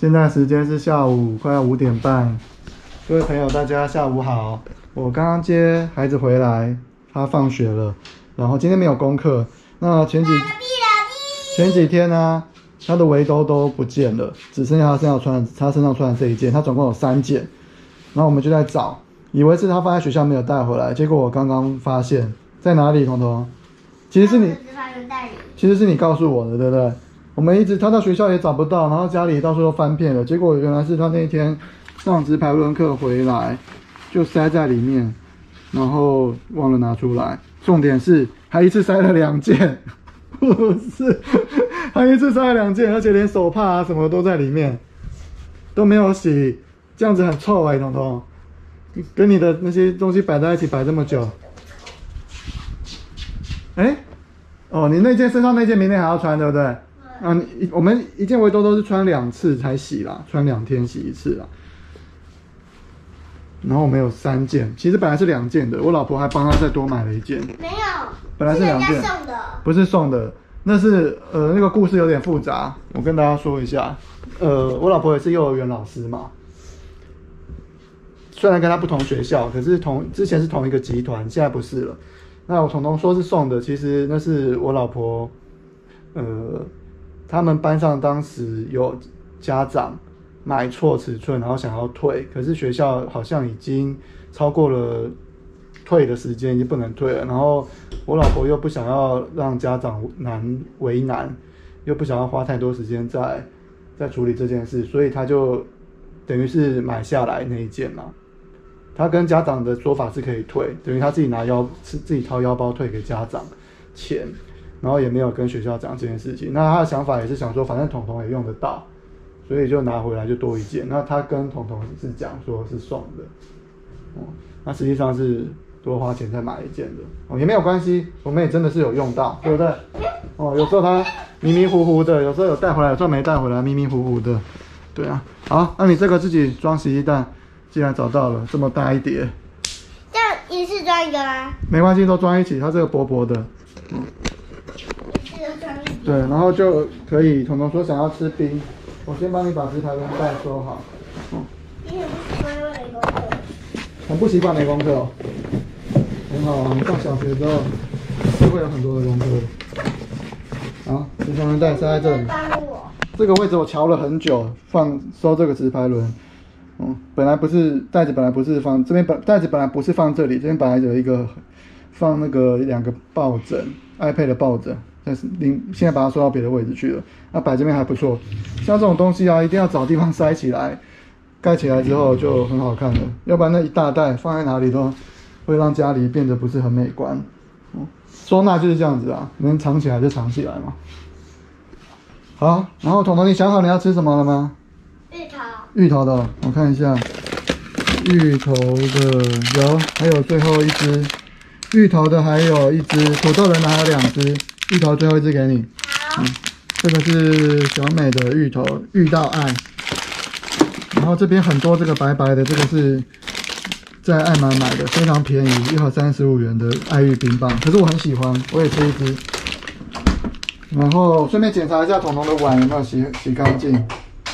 现在时间是下午快要5点半，各位朋友，大家下午好。我刚刚接孩子回来，他放学了，然后今天没有功课。那前几天呢，他的围兜都不见了，只剩下他身上穿的这一件，他总共有3件。然后我们就在找，以为是他放在学校没有带回来，结果我刚刚发现在哪里，彤彤？其实是你告诉我的，对不对？我们他到学校也找不到，然后家里到处都翻遍了，结果原来是他那天上直排轮课回来就塞在里面，然后忘了拿出来。重点是还一次塞了2件，不是，还一次塞了2件，而且连手帕啊什么都在里面，都没有洗，这样子很臭欸，彤彤，跟你的那些东西摆在一起摆这么久。哦，你那件身上那件明天还要穿，对不对？啊，我们一件围兜都是穿2次才洗啦，穿2天洗1次啦。然后我们有3件，其实本来是2件的，我老婆还帮他再多买了1件。 没有， 本来是2件， 人家送的， 不是送的，那是那个故事有点复杂，我跟大家说一下。我老婆也是幼儿园老师嘛，虽然跟她不同学校，可是之前是同一个集团，现在不是了。那我彤彤说是送的，其实那是我老婆，他们班上当时有家长买错尺寸，然后想要退，可是学校好像已经超过了退的时间，已经不能退了。然后我老婆又不想要让家长为难，又不想要花太多时间在处理这件事，所以他就等于是买下来那一件嘛。他跟家长的说法是可以退，等于他自己掏腰包退给家长钱，然后也没有跟学校讲这件事情。那他的想法也是想说，反正彤彤也用得到，所以就拿回来就多1件。那他跟彤彤是讲说是送的，那实际上是多花钱再买1件的，也没有关系，我们也真的是有用到，对不对？有时候他迷迷糊糊的，有时候有带回来，有时候没带回来，迷迷糊糊的，对啊。好，那你这个自己装洗衣袋。既然找到了这么大一叠， 这样一次装1个吗？ 没关系，都装一起。它这个薄薄的，对，然后就可以。彤彤说想要吃冰，我先帮你把直排轮袋收好。 你很不习惯没功课？ 很不习惯没功课哦，很好啊。你上小学之后就会有很多的功课。好，直排轮袋塞在这里。这个位置我瞧了很久，收这个直排轮。本来不是袋子，本来不是放这边，袋子本来不是放这里，这边本来有一个放那个2个抱枕 ，iPad 的抱枕，但是现在把它收到别的位置去了。那摆这边还不错，像这种东西啊，一定要找地方塞起来，盖起来之后就很好看了，要不然那一大袋放在哪里都会让家里变得不是很美观。收纳就是这样子啊，能藏起来就藏起来嘛。好，然后彤彤，你想好你要吃什么了吗？芋头的，我看一下，芋头的有，还有最后1只，芋头的还有1只，土豆人的还有2只，芋头最后1只给你。好，这个是小美的芋头，遇到爱。然后这边很多这个白白的，这个是在爱买的，非常便宜，1盒35元的爱玉冰棒，可是我很喜欢，我也吃1只。然后顺便检查一下彤彤的碗有没有洗干净。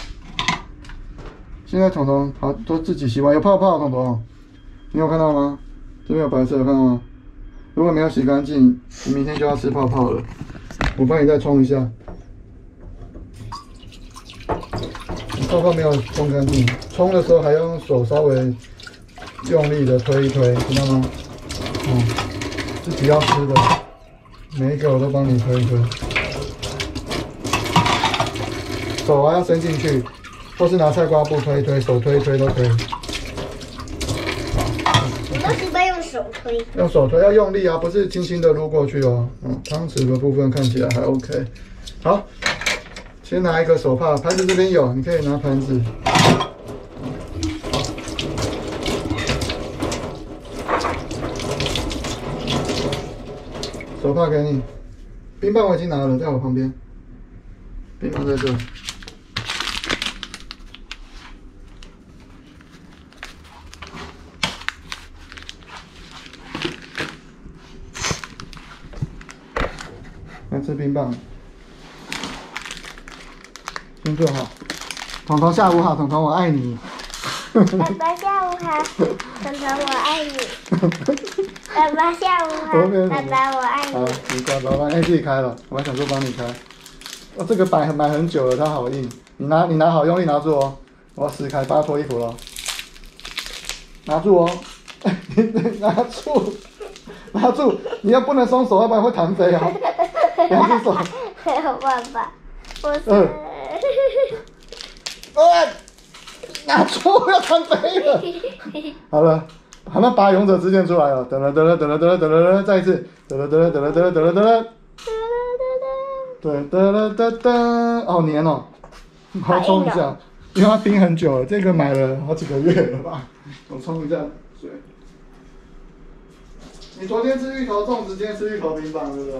现在彤彤好都自己洗碗，有泡泡，彤彤，你有看到吗？这边有白色，有看到吗？如果没有洗干净，你明天就要吃泡泡了。我帮你再冲一下，泡泡没有冲干净，冲的时候还要用手稍微用力的推一推，知道吗？自己要吃的，每一个我都帮你推一推，手要伸进去。或是拿菜瓜布推一推，手推一推都可以。 我都习惯用手推。 用手推要用力啊，不是轻轻的撸过去哦。汤匙的部分看起来还 OK。好，先拿一个手帕，盘子这边有，你可以拿盘子。手帕给你，冰棒我已经拿了，在我旁边。冰棒在这。来吃冰棒，先做好。 彤彤下午好，彤彤我爱你。 爸爸下午好，彤彤我爱你。爸爸下午好，爸爸我爱好， 你。 你乖，爸爸自己开了，我还想说帮你开。哦，这个买很久了，它好硬。你拿好，用力拿住哦。我要撕开，帮他脱衣服了。拿住哦，拿住，你要不能松手，要不然会弹飞哦。两只手。 没有办法，我是。 拿住，要弹飞了。好了，好，那把勇者之剑出来了，得了，再一次，得了，对，好黏哦，好冲一下，因为它冰很久了，这个买了好几个月了吧，我冲一下水。你昨天吃芋头粽子，今天吃芋头冰棒，对不对？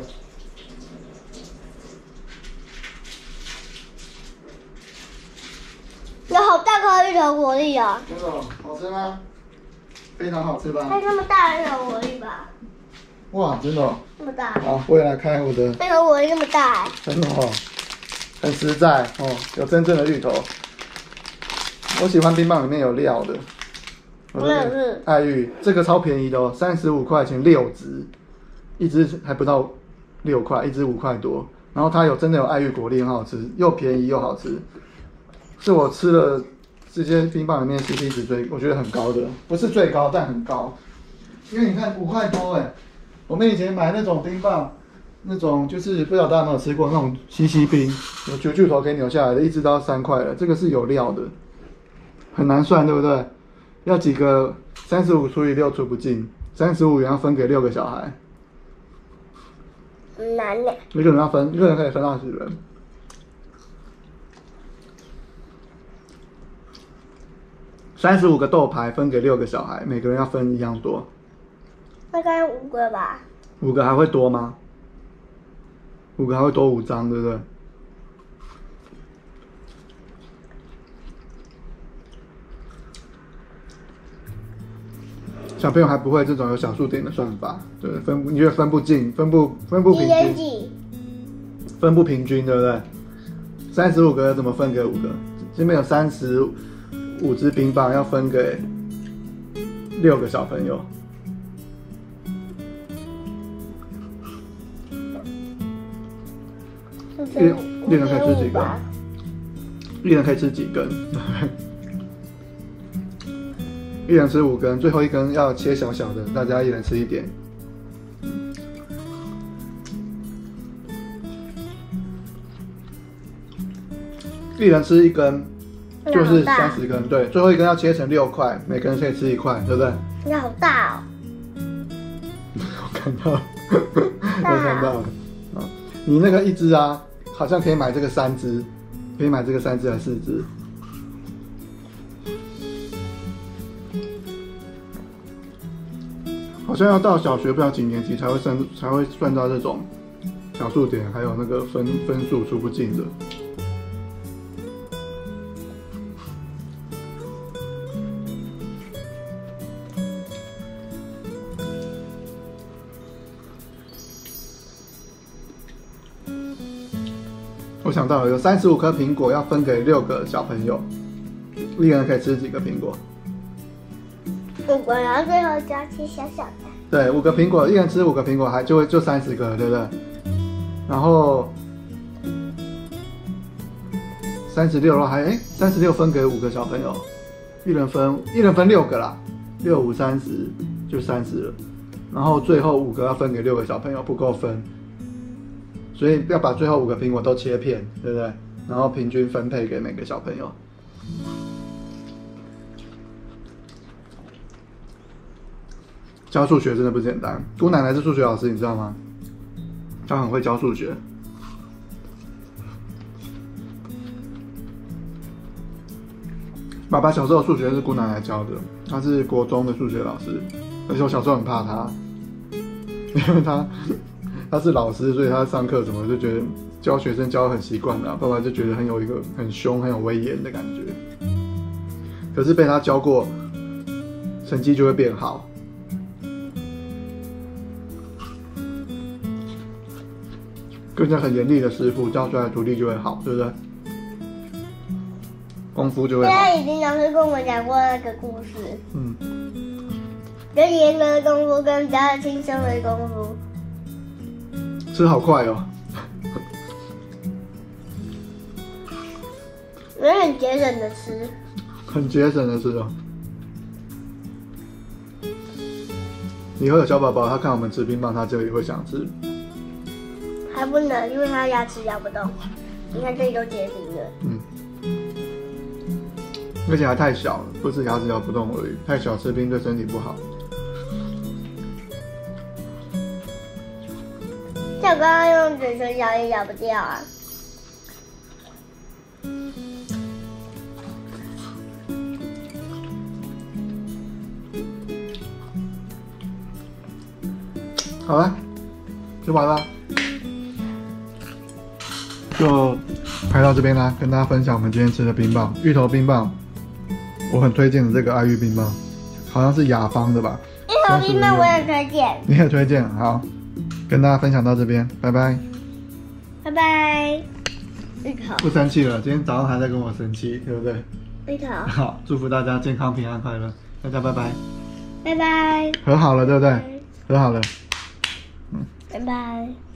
有好大颗芋头果粒哦！ 真的好吃吗？非常好吃吧？ 还有那么大的芋头果粒吧？ 哇，真的哦。 那么大。 好，我也来开我的。 芋头果粒那么大哎。 真的哦，很实在哦，有真正的芋头。我喜欢冰棒里面有料的。 我也是。 爱玉这个超便宜的哦，35块钱6只，一只还不到6块，一只5块多。然后它真的有爱玉果粒，很好吃，又便宜又好吃。是我吃了这些冰棒里面 CP 值我觉得很高的，不是最高，但很高。因为你看5块多哎，我们以前买那种冰棒，那种就是不知道大家有没有吃过那种西冰，有9头可以扭下来的，一只都要3块了。这个是有料的，很难算，对不对？要几个35除以6除不尽，35元要分给6个小孩， 很难呢。 一个人可以分20人。35个豆牌分给6个小孩，每个人要分一样多。 大概5个吧。 5个还会多吗？5个还会多5张，对不对？小朋友还不会这种有小数点的算法，对，你觉得分不尽，分不平均，分不平均，对不对？35个怎么分给5个？这边有35只冰棒，要分给6个小朋友。一人可以吃几根？一人可以吃几根？一人吃5根，最后1根要切小小的，大家一人吃一点。一人吃1根，就是30根，对，最后1根要切成6块，每个人可以吃1块，对不对？ 你好大哦！ 我看到了，我看到了。啊，你那个1只啊，好像可以买这个3只，可以买这个3只还是4只？好像要到小学不知道几年级才会算到这种小数点，还有那个分数除不尽的。我想到了，有35颗苹果要分给6个小朋友，一人可以吃几个苹果 5个，然后最后就要切小小的。 对，5个苹果，一人吃5个苹果，就30个了，对不对？然后36的话36分给5个小朋友，一人分6个啦，6、5、30就30了。然后最后5个要分给6个小朋友，不够分。所以要把最后5个苹果都切片，对不对？然后平均分配给每个小朋友。教数学真的不简单。姑奶奶是数学老师，你知道吗？她很会教数学。爸爸小时候数学是姑奶奶教的，她是国中的数学老师，而且我小时候很怕她，因为他是老师，所以他上课什么就觉得教学生教得很习惯了，爸爸就觉得有一个很凶、很有威严的感觉。可是被他教过，成绩就会变好。跟着很严厉的师傅教出来的徒弟就会好，对不对？ 功夫就会好。 他已经老师跟我们讲过那个故事。 嗯。 更严格的功夫跟比较轻松的功夫。 吃好快哦。 我很节省的吃。 很节省的吃哦。以后有小宝宝，他看我们吃冰棒，他就也会想吃。 还不能，因为他牙齿咬不动。你看这里都结冰了。 嗯。而且还太小了，不是牙齿咬不动而已，太小吃冰对身体不好。 像我刚刚用嘴唇咬也咬不掉啊。 好了，吃完了，就拍到这边啦，跟大家分享我们今天吃的冰棒，芋头冰棒，我很推荐的这个爱玉冰棒，好像是雅芳的吧？ 芋头冰棒我也推荐， 你也推荐，好，跟大家分享到这边，拜拜， 拜拜，芋头不生气了，今天早上还在跟我生气，对不对？ 芋头， 好，祝福大家健康平安快乐，大家拜拜， 拜拜， 和好了对不对？和好了。 拜拜。